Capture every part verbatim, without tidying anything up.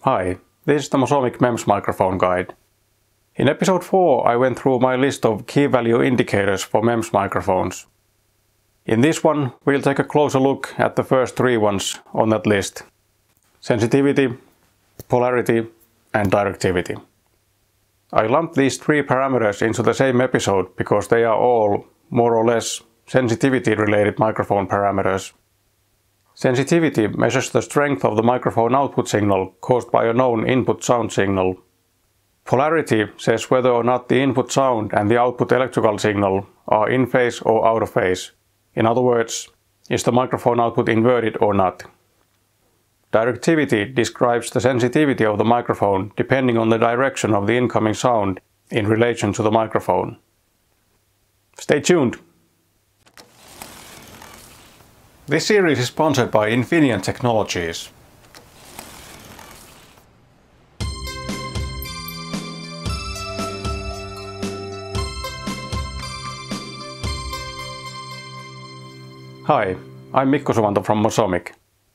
Hi, this is the MOSOMIC MEMS microphone guide. In episode four I went through my list of key value indicators for MEMS microphones. In this one we'll take a closer look at the first three ones on that list: sensitivity, polarity and directivity. I lumped these three parameters into the same episode because they are all, more or less, sensitivity related microphone parameters. Sensitivity measures the strength of the microphone output signal caused by a known input sound signal. Polarity says whether or not the input sound and the output electrical signal are in phase or out of phase. In other words, is the microphone output inverted or not? Directivity describes the sensitivity of the microphone depending on the direction of the incoming sound in relation to the microphone. Stay tuned! This series is sponsored by Infineon Technologies. Hi, I'm Mikko Suvanto from MOSOMIC.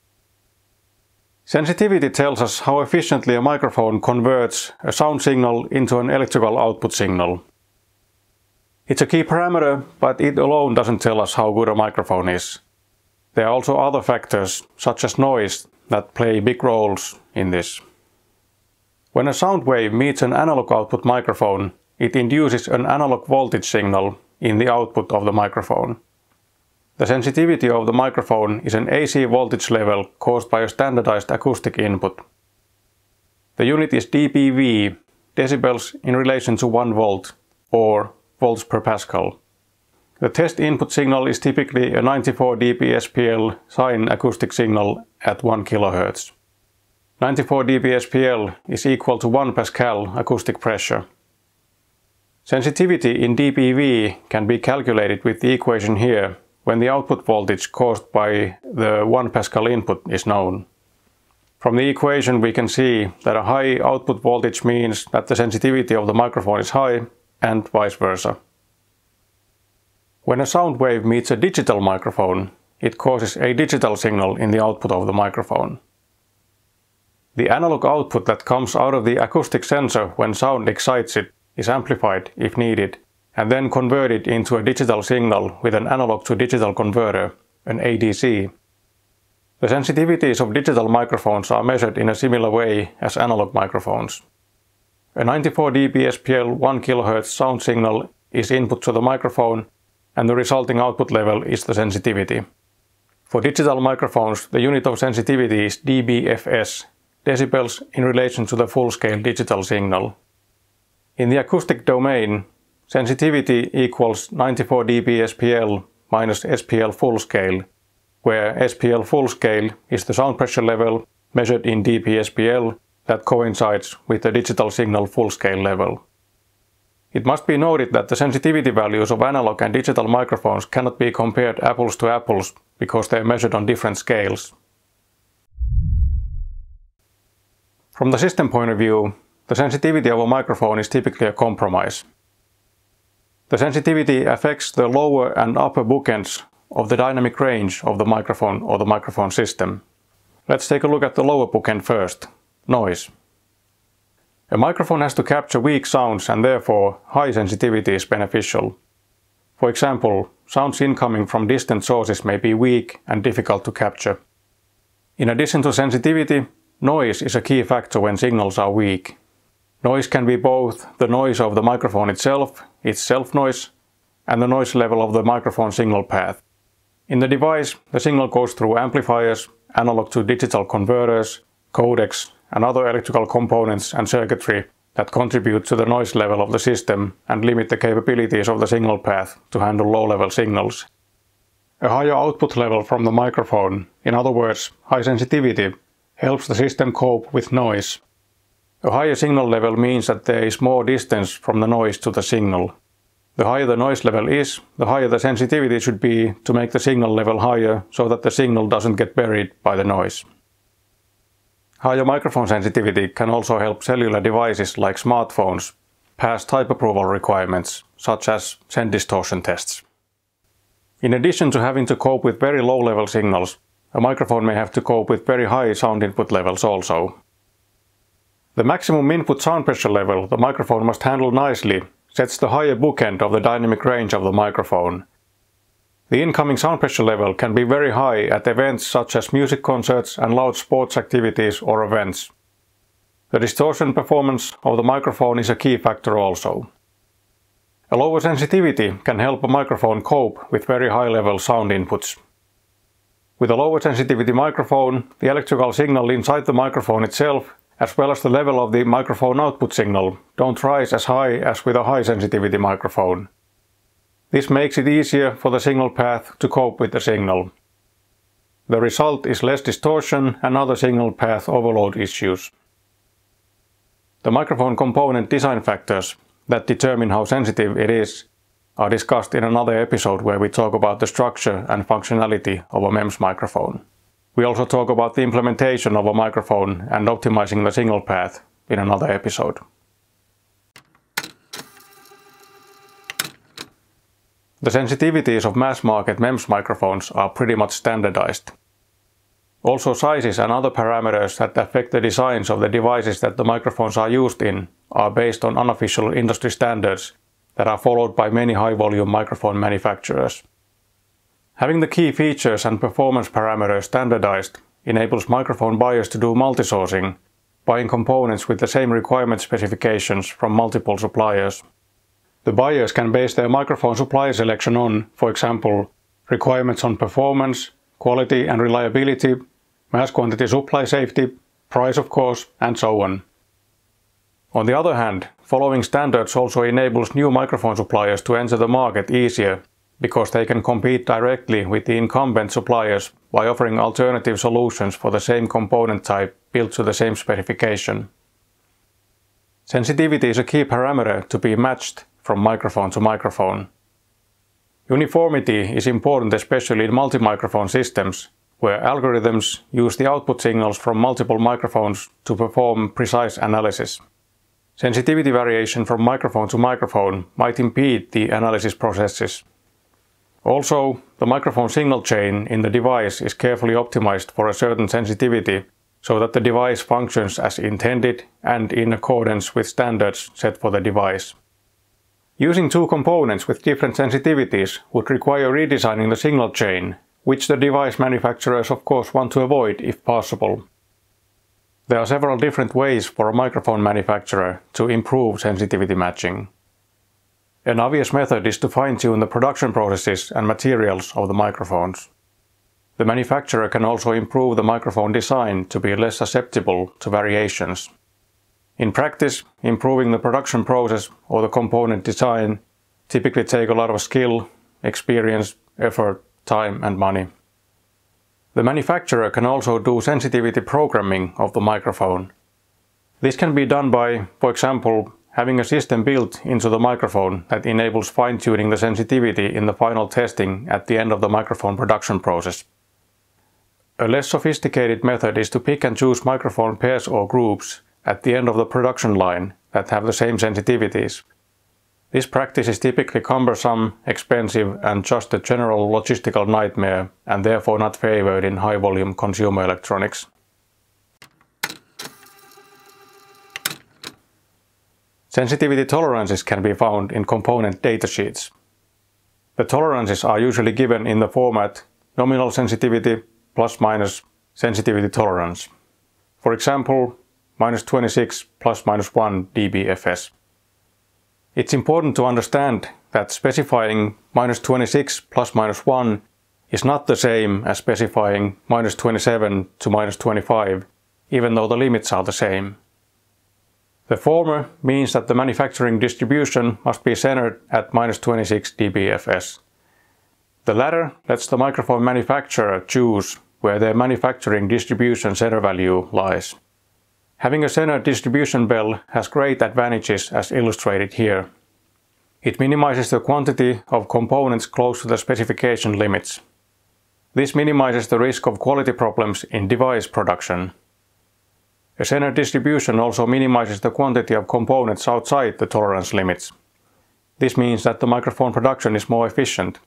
Sensitivity tells us how efficiently a microphone converts a sound signal into an electrical output signal. It's a key parameter, but it alone doesn't tell us how good a microphone is. There are also other factors, such as noise, that play big roles in this. When a sound wave meets an analog output microphone, it induces an analog voltage signal in the output of the microphone. The sensitivity of the microphone is an A C voltage level caused by a standardized acoustic input. The unit is D B V, decibels in relation to one volt, or volts per Pascal. The test input signal is typically a ninety-four D B S P L sine acoustic signal at one kilohertz. ninety-four D B S P L is equal to one Pascal acoustic pressure. Sensitivity in D B V can be calculated with the equation here when the output voltage caused by the one Pascal input is known. From the equation we can see that a high output voltage means that the sensitivity of the microphone is high, and vice versa. When a sound wave meets a digital microphone, it causes a digital signal in the output of the microphone. The analog output that comes out of the acoustic sensor when sound excites it is amplified if needed, and then converted into a digital signal with an analog to digital converter, an A D C. The sensitivities of digital microphones are measured in a similar way as analog microphones. A ninety-four D B S P L one kilohertz sound signal is input to the microphone, and the resulting output level is the sensitivity. For digital microphones, the unit of sensitivity is D B F S, decibels in relation to the full-scale digital signal. In the acoustic domain, sensitivity equals ninety-four D B S P L minus S P L full scale, where S P L full scale is the sound pressure level measured in D B S P L that coincides with the digital signal full scale level. It must be noted that the sensitivity values of analog and digital microphones cannot be compared apples to apples because they are measured on different scales. From the system point of view, the sensitivity of a microphone is typically a compromise. The sensitivity affects the lower and upper bookends of the dynamic range of the microphone or the microphone system. Let's take a look at the lower bookend first: noise. A microphone has to capture weak sounds, and therefore high sensitivity is beneficial. For example, sounds incoming from distant sources may be weak and difficult to capture. In addition to sensitivity, noise is a key factor when signals are weak. Noise can be both the noise of the microphone itself, its self-noise, and the noise level of the microphone signal path. In the device, the signal goes through amplifiers, analog to digital converters, codecs, and other electrical components and circuitry that contribute to the noise level of the system and limit the capabilities of the signal path to handle low-level signals. A higher output level from the microphone, in other words, high sensitivity, helps the system cope with noise. A higher signal level means that there is more distance from the noise to the signal. The higher the noise level is, the higher the sensitivity should be to make the signal level higher so that the signal doesn't get buried by the noise. Higher microphone sensitivity can also help cellular devices like smartphones pass type approval requirements, such as scent distortion tests. In addition to having to cope with very low-level signals, a microphone may have to cope with very high sound input levels also. The maximum input sound pressure level the microphone must handle nicely sets the higher bookend of the dynamic range of the microphone. The incoming sound pressure level can be very high at events such as music concerts and loud sports activities or events. The distortion performance of the microphone is a key factor also. A lower sensitivity can help a microphone cope with very high-level sound inputs. With a lower sensitivity microphone, the electrical signal inside the microphone itself, as well as the level of the microphone output signal, don't rise as high as with a high sensitivity microphone. This makes it easier for the signal path to cope with the signal. The result is less distortion and other signal path overload issues. The microphone component design factors that determine how sensitive it is are discussed in another episode where we talk about the structure and functionality of a MEMS microphone. We also talk about the implementation of a microphone and optimizing the signal path in another episode. The sensitivities of mass-market MEMS microphones are pretty much standardized. Also, sizes and other parameters that affect the designs of the devices that the microphones are used in are based on unofficial industry standards that are followed by many high-volume microphone manufacturers. Having the key features and performance parameters standardized enables microphone buyers to do multi-sourcing, buying components with the same requirement specifications from multiple suppliers. The buyers can base their microphone supply selection on, for example, requirements on performance, quality and reliability, mass quantity supply safety, price of course, and so on. On the other hand, following standards also enables new microphone suppliers to enter the market easier because they can compete directly with the incumbent suppliers by offering alternative solutions for the same component type built to the same specification. Sensitivity is a key parameter to be matched from microphone to microphone. Uniformity is important especially in multi-microphone systems, where algorithms use the output signals from multiple microphones to perform precise analysis. Sensitivity variation from microphone to microphone might impede the analysis processes. Also, the microphone signal chain in the device is carefully optimized for a certain sensitivity so that the device functions as intended and in accordance with standards set for the device. Using two components with different sensitivities would require redesigning the signal chain, which the device manufacturers of course want to avoid if possible. There are several different ways for a microphone manufacturer to improve sensitivity matching. An obvious method is to fine-tune the production processes and materials of the microphones. The manufacturer can also improve the microphone design to be less susceptible to variations. In practice, improving the production process or the component design typically take a lot of skill, experience, effort, time and money. The manufacturer can also do sensitivity programming of the microphone. This can be done by, for example, having a system built into the microphone that enables fine-tuning the sensitivity in the final testing at the end of the microphone production process. A less sophisticated method is to pick and choose microphone pairs or groups at the end of the production line that have the same sensitivities. This practice is typically cumbersome, expensive and just a general logistical nightmare and therefore not favored in high-volume consumer electronics. Sensitivity tolerances can be found in component datasheets. The tolerances are usually given in the format nominal sensitivity plus minus sensitivity tolerance. For example, minus twenty-six plus minus one dBFS. It's important to understand that specifying minus twenty-six plus minus one is not the same as specifying minus twenty-seven to minus twenty-five, even though the limits are the same. The former means that the manufacturing distribution must be centered at minus twenty-six dBFS. The latter lets the microphone manufacturer choose where their manufacturing distribution center value lies. Having a center distribution bell has great advantages as illustrated here. It minimizes the quantity of components close to the specification limits. This minimizes the risk of quality problems in device production. A center distribution also minimizes the quantity of components outside the tolerance limits. This means that the microphone production is more efficient.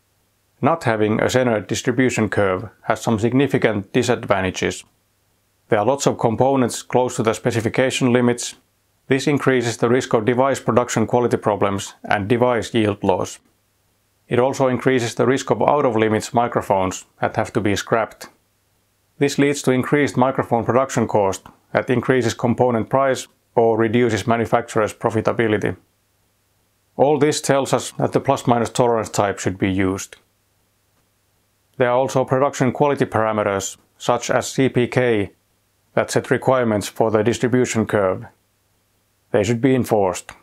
Not having a center distribution curve has some significant disadvantages. There are lots of components close to the specification limits. This increases the risk of device production quality problems and device yield loss. It also increases the risk of out-of-limits microphones that have to be scrapped. This leads to increased microphone production cost that increases component price or reduces manufacturer's profitability. All this tells us that the plus-minus tolerance type should be used. There are also production quality parameters, such as C P K, that set requirements for the distribution curve. They should be enforced.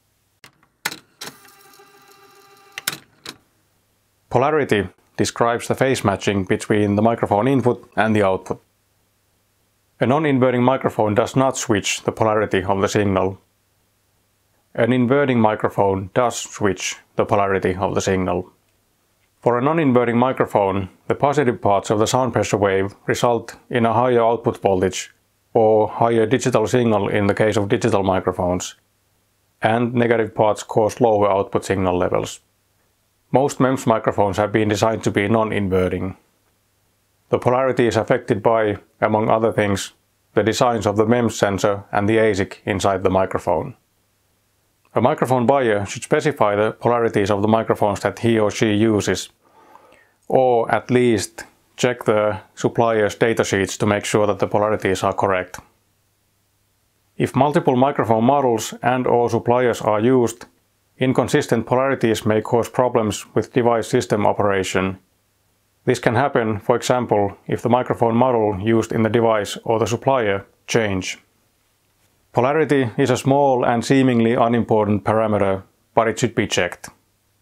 Polarity describes the phase matching between the microphone input and the output. A non-inverting microphone does not switch the polarity of the signal. An inverting microphone does switch the polarity of the signal. For a non-inverting microphone, the positive parts of the sound pressure wave result in a higher output voltage or higher digital signal in the case of digital microphones, and negative parts cause lower output signal levels. Most MEMS microphones have been designed to be non-inverting. The polarity is affected by, among other things, the designs of the MEMS sensor and the A S I C inside the microphone. A microphone buyer should specify the polarities of the microphones that he or she uses, or at least check the supplier's datasheets to make sure that the polarities are correct. If multiple microphone models and or suppliers are used, inconsistent polarities may cause problems with device system operation. This can happen, for example, if the microphone model used in the device or the supplier change. Polarity is a small and seemingly unimportant parameter, but it should be checked.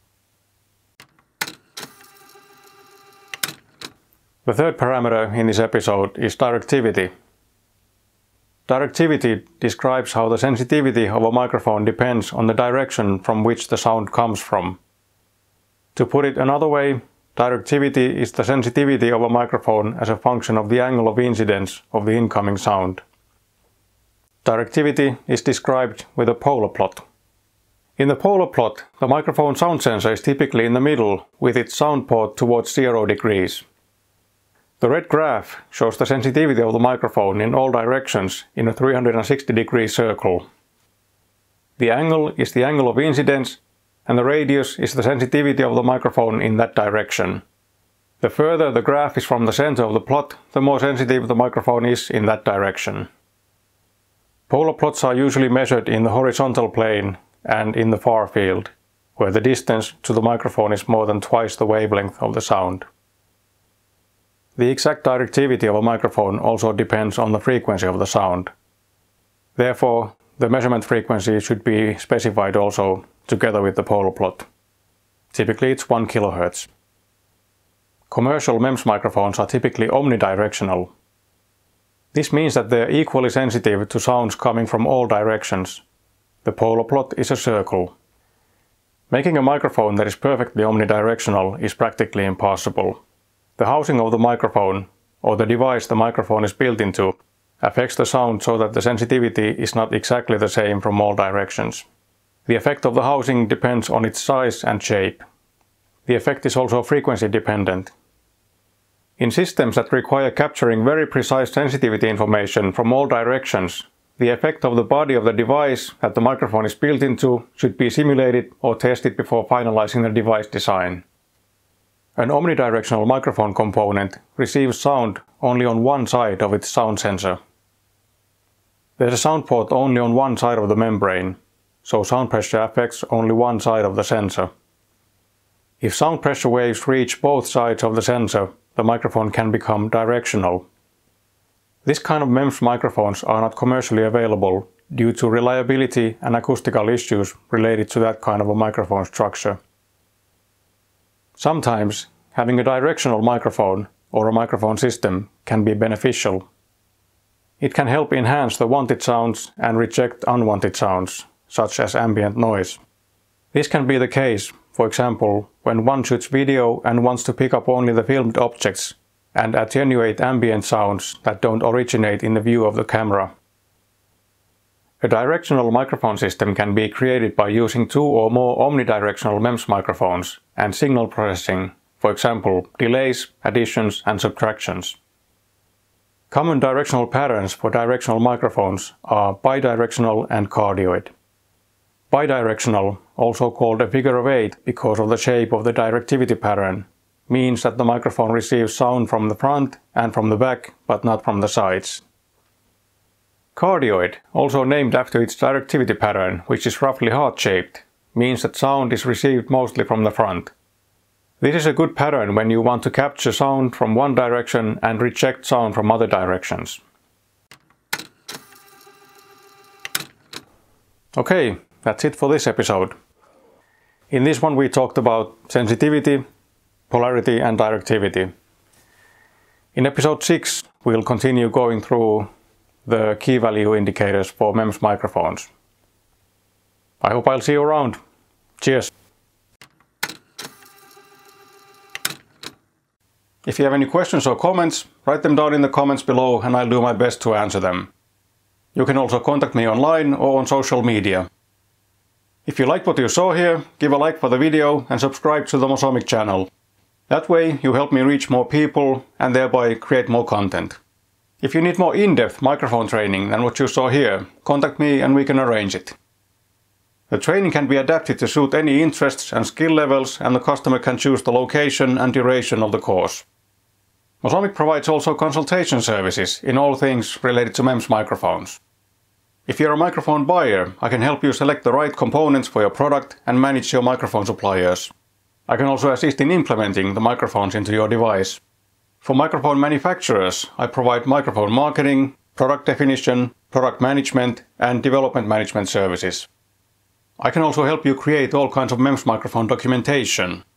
The third parameter in this episode is directivity. Directivity describes how the sensitivity of a microphone depends on the direction from which the sound comes from. To put it another way, directivity is the sensitivity of a microphone as a function of the angle of incidence of the incoming sound. Directivity is described with a polar plot. In the polar plot, the microphone sound sensor is typically in the middle with its sound port towards zero degrees. The red graph shows the sensitivity of the microphone in all directions in a three hundred sixty degree circle. The angle is the angle of incidence, and the radius is the sensitivity of the microphone in that direction. The further the graph is from the center of the plot, the more sensitive the microphone is in that direction. Polar plots are usually measured in the horizontal plane and in the far field, where the distance to the microphone is more than twice the wavelength of the sound. The exact directivity of a microphone also depends on the frequency of the sound. Therefore, the measurement frequency should be specified also together with the polar plot. Typically it's one kilohertz. Commercial MEMS microphones are typically omnidirectional. This means that they are equally sensitive to sounds coming from all directions. The polar plot is a circle. Making a microphone that is perfectly omnidirectional is practically impossible. The housing of the microphone, or the device the microphone is built into, affects the sound so that the sensitivity is not exactly the same from all directions. The effect of the housing depends on its size and shape. The effect is also frequency dependent. In systems that require capturing very precise sensitivity information from all directions, the effect of the body of the device that the microphone is built into should be simulated or tested before finalizing the device design. An omnidirectional microphone component receives sound only on one side of its sound sensor. There's a sound port only on one side of the membrane, so sound pressure affects only one side of the sensor. If sound pressure waves reach both sides of the sensor, the microphone can become directional. This kind of MEMS microphones are not commercially available due to reliability and acoustical issues related to that kind of a microphone structure. Sometimes, having a directional microphone or a microphone system can be beneficial. It can help enhance the wanted sounds and reject unwanted sounds, such as ambient noise. This can be the case, for example, when one shoots video and wants to pick up only the filmed objects and attenuate ambient sounds that don't originate in the view of the camera. A directional microphone system can be created by using two or more omnidirectional MEMS microphones and signal processing, for example, delays, additions and subtractions. Common directional patterns for directional microphones are bidirectional and cardioid. Bidirectional, also called a figure of eight because of the shape of the directivity pattern, means that the microphone receives sound from the front and from the back, but not from the sides. Cardioid, also named after its directivity pattern, which is roughly heart-shaped, means that sound is received mostly from the front. This is a good pattern when you want to capture sound from one direction and reject sound from other directions. Okay, that's it for this episode. In this one we talked about sensitivity, polarity and directivity. In episode six we'll continue going through the key value indicators for MEMS microphones. I hope I'll see you around. Cheers! If you have any questions or comments, write them down in the comments below and I'll do my best to answer them. You can also contact me online or on social media. If you liked what you saw here, give a like for the video and subscribe to the MOSOMIC channel. That way you help me reach more people and thereby create more content. If you need more in-depth microphone training than what you saw here, contact me and we can arrange it. The training can be adapted to suit any interests and skill levels, and the customer can choose the location and duration of the course. MOSOMIC provides also consultation services in all things related to MEMS microphones. If you're a microphone buyer, I can help you select the right components for your product and manage your microphone suppliers. I can also assist in implementing the microphones into your device. For microphone manufacturers, I provide microphone marketing, product definition, product management and development management services. I can also help you create all kinds of MEMS microphone documentation.